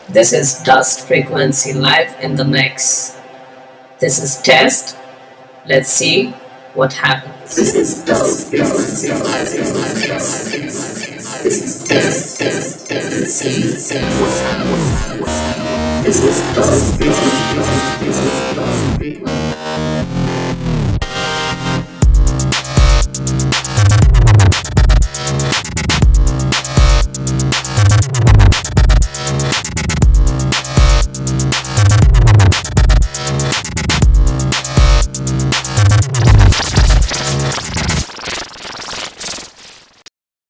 This is Dust Frequency live in the mix. This is test. Let's see what happens. This is Dust Frequency live in the mix. This is test. Let's see what happens. This is Dust Frequency.